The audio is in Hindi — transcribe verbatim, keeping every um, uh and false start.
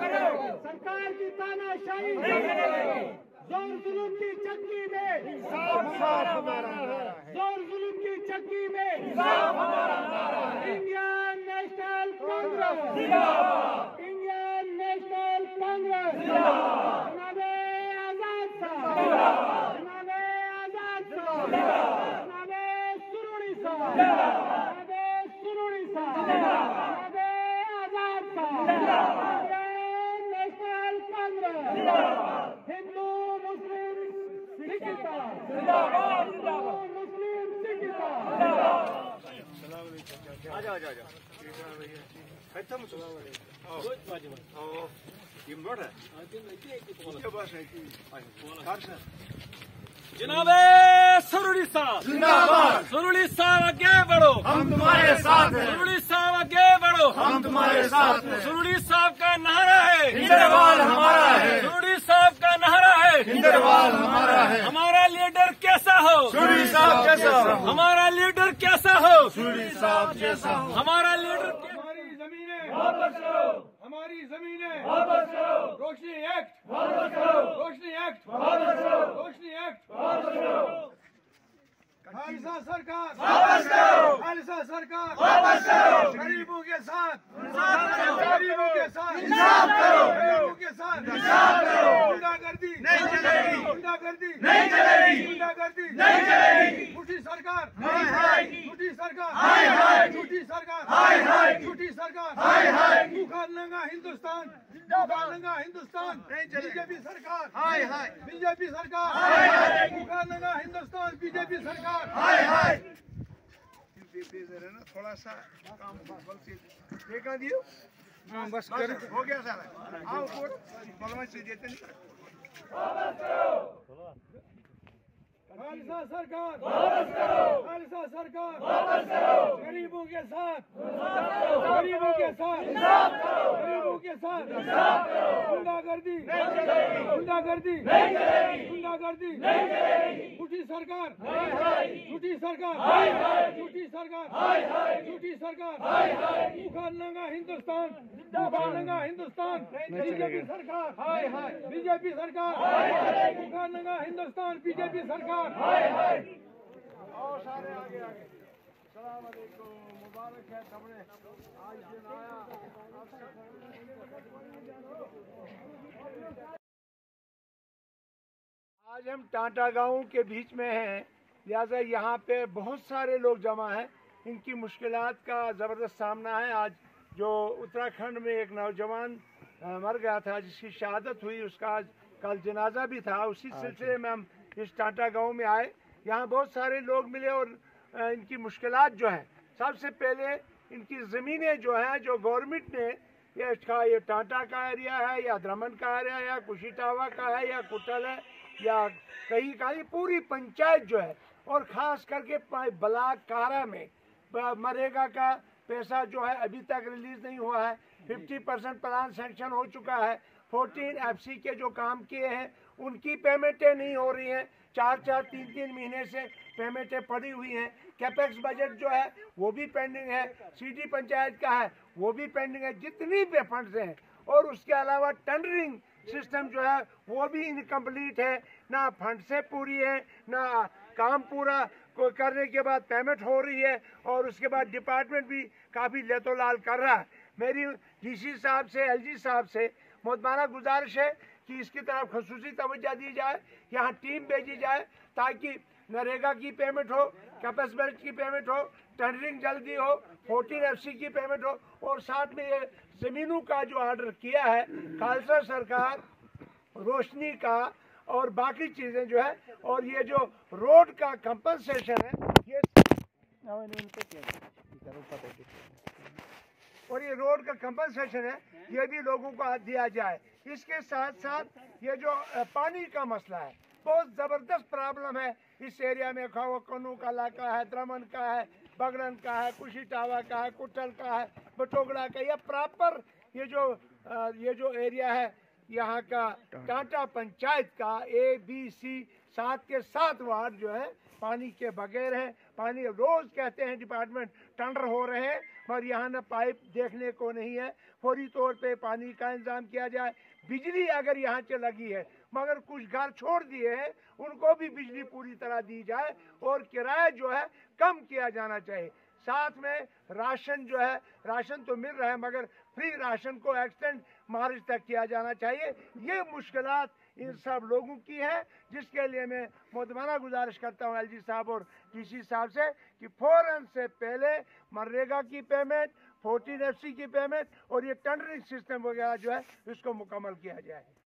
सरकार की तानाशाही, जोर जुल्म की चक्की में जोर जुल्म की चक्की में Indian National Congress, Indian National Congress, जनाबे आजाद साहब, जनाबे आजाद साहब, जनाबे सुरूरी साहब, जनाबे सुरूरी साहब, जनाबे आजाद साहब, इंडियन नेशनल कांग्रेस, हिंदू मुस्लिम सिखता, हिंदू मुस्लिम सिखता। आजा आजा आजा खत्म जनाबे सरूरी साहब, सरूरी साहब आगे बढ़ो, हम तुम्हारे साथ हैं। सरूरी साहब आगे बढ़ो, हम तुम्हारे साथ हैं। सरूरी साहब का नारा है हिंदरवाल हमारा है, सरूरी साहब का नारा है हिंदरवाल हमारा है। हमारा लीडर कैसा हो, सूरी साहब कैसा हो, हमारा लीडर कैसा हो, सूरी साहब जैसा हो। हमारा लीडर हमारी जमीनें वापस करो, हमारी जमीनें वापस करो, रोशनी एक्ट वापस करो, रोशनी एक्ट वापस करो, रोशनी एक्ट वापस करो। खालिसा सरकार वापस करो, खालिसा सरकार वापस करो, गरीबों के साथ गरीबों के साथ इंसाफ करो, गरीबों के साथ इंसाफ करो। गुंडागर्दी नहीं चलेगी, गुंडागर्दी नहीं चलेगी, गुंडागर्दी नहीं चलेगी। झूठी सरकार हाय हाय, झूठी सरकार हाय हाय, झूठी सरकार हाय हाय, झूठी सरकार हाय हाय। भूखा नंगा हिंदुस्तान, भूखा नंगा हिंदुस्तान, बीजेपी सरकार हाय हाय, बीजेपी सरकार हाय हाय। भूखा नंगा हिंदुस्तान, बीजेपी सरकार हाय हाय। ना थोड़ा सा काम देखा दियो, हाँ बस कर हो गया सारा। आओ ऊपर मलमा से देते नहीं। खालिसा सरकार वापस करो, खालिसा सरकार वापस करो, गरीबों के साथ गरीबों के साथ इंसाफ करो, गरीबों के साथ इंसाफ करो। गुंडागर्दी नहीं चलेगी, गुंडागर्दी नहीं चलेगी, गुंडागर्दी नहीं चलेगी। झूठी सरकार हाय हाय, झूठी सरकार हाय हाय, झूठी सरकार हाय हाय, झूठी सरकार हाय हाय। भूखा नंगा हिंदुस्तान, भूखा नंगा हिंदुस्तान, बीजेपी सरकार हाय हाय, बीजेपी सरकार हाय हाय। भूखा नंगा हिंदुस्तान, बीजेपी सरकार हाय हाय। और सारे आगे आगे। सलाम अलैकुम, मुबारक है सबने आज दिन आया। आज हम टाटा गांव के बीच में हैं, लिहाजा यहाँ पे बहुत सारे लोग जमा हैं। इनकी मुश्किलात का ज़बरदस्त सामना है। आज जो उत्तराखंड में एक नौजवान मर गया था जिसकी शहादत हुई, उसका आज कल जनाजा भी था। उसी सिलसिले में हम इस टाटा गांव में आए। यहाँ बहुत सारे लोग मिले और इनकी मुश्किलात जो है, सबसे पहले इनकी ज़मीनें जो हैं, जो गवर्नमेंट ने ये इसका ये टाटा का एरिया है या द्रमन का एरिया है या कुशीटावा का है या कुटल है या कहीं का, ये पूरी पंचायत जो है और ख़ास करके ब्लॉक कारा में मरेगा का पैसा जो है अभी तक रिलीज़ नहीं हुआ है। फिफ्टी परसेंट प्लान सेंक्शन हो चुका है। फोर्टीन एफसी के जो काम किए हैं उनकी पेमेंटें नहीं हो रही हैं। चार चार तीन तीन महीने से पेमेंटें पड़ी हुई हैं। कैपेक्स बजट जो है वो भी पेंडिंग है। सिटी पंचायत का है वो भी पेंडिंग है। जितनी भी फंड्स हैं और उसके अलावा टेंडरिंग सिस्टम जो है वो भी इनकम्प्लीट है। ना फंड से पूरी है, ना काम पूरा को करने के बाद पेमेंट हो रही है और उसके बाद डिपार्टमेंट भी काफ़ी लेतोलाल कर रहा है। मेरी डीसी साहब से, एलजी साहब से मुतमाना गुजारिश है कि इसकी तरफ खसूसी तवज्जो दी जाए, यहाँ टीम भेजी जाए ताकि नरेगा की पेमेंट हो, कैपेक्स बजट की पेमेंट हो, टेंडरिंग जल्दी हो, फोर्टीन एफ सी की पेमेंट हो और साथ में ये ज़मीनों का जो ऑर्डर किया है खालसा सरकार, रोशनी का और बाकी चीज़ें जो है और ये जो रोड का कंपनसेशन है ये और ये रोड का कंपनसेशन है ये भी लोगों को दिया जाए। इसके साथ साथ ये जो पानी का मसला है बहुत ज़बरदस्त प्रॉब्लम है इस एरिया में। खावकनू का इलाका है, द्रमन का है, बगड़न का है, कुशीटावा का है, कुटल का है, बटोगड़ा का, ये प्रॉपर ये जो ये जो एरिया है यहाँ का टाटा पंचायत का ए बी सी सात के सात वार्ड जो है पानी के बगैर है। पानी रोज कहते हैं डिपार्टमेंट टेंडर हो रहे हैं, मगर यहाँ न पाइप देखने को नहीं है। फौरी तौर पे पानी का इंतजाम किया जाए। बिजली अगर यहाँ से लगी है, मगर कुछ घर छोड़ दिए हैं, उनको भी बिजली पूरी तरह दी जाए और किराया जो है कम किया जाना चाहिए। साथ में राशन जो है, राशन तो मिल रहा है मगर फ्री राशन को एक्सटेंड मार्च तक किया जाना चाहिए। ये मुश्किलात इन सब लोगों की है, जिसके लिए मैं मुदमाना गुजारिश करता हूँ एलजी साहब और डीसी साहब से कि फौरन से पहले मनरेगा की पेमेंट, फोर्टीन एफ सी की पेमेंट और ये टेंडरिंग सिस्टम वगैरह जो है इसको मुकम्मल किया जाए।